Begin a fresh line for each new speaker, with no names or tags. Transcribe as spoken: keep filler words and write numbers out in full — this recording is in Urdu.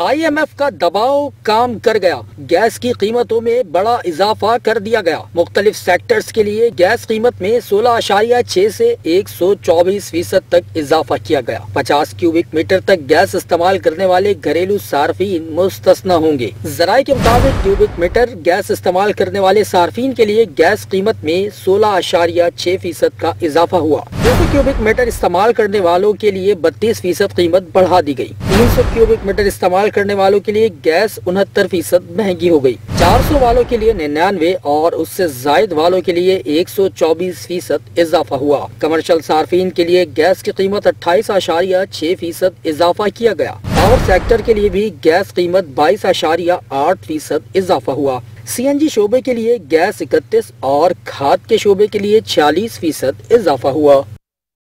آئی ایم ایف کا دباؤ کام کر گیا، گیس کی قیمتوں میں بڑا اضافہ کر دیا گیا۔ مختلف سیکٹرز کے لیے گیس قیمت میں سولہ اشاریہ چھ سے ایک سو چوبیس فیصد تک اضافہ کیا گیا۔ پچاس کیوبک میٹر تک گیس استعمال کرنے والے گھریلو صارفین مستثنی ہوں گے۔ ذرائع کے مطابق کیوبک میٹر گیس استعمال کرنے والے صارفین کے لیے گیس قیمت میں سولہ اشاریہ چھ فیصد کا اضافہ ہوا۔ دو سو کیوبک میٹر استعمال کرنے والوں کے لیے بتیس فیصد قیمت بڑھا دی گئی۔ تین سو کیوبک میٹر استعمال کرنے والوں کے لیے گیس انہتر فیصد مہنگی ہو گئی۔ چار سو والوں کے لیے ننانوے اور اس سے زائد والوں کے لیے ایک سو چوبیس فیصد اضافہ ہوا۔ کمرشل صارفین کے لیے گیس کی قیمت اٹھائیس اشاریہ چھ فیصد اضافہ کیا گیا۔ پاور سیکٹر کے لیے بھی گیس قیمت بائیس اشاریہ آٹھ فیصد اضافہ ہوا۔ سی این جی شعبے کے لیے گیس اکتیس اور کھاد کے شعبے کے لیے چھیالیس فیصد اضافہ ہوا۔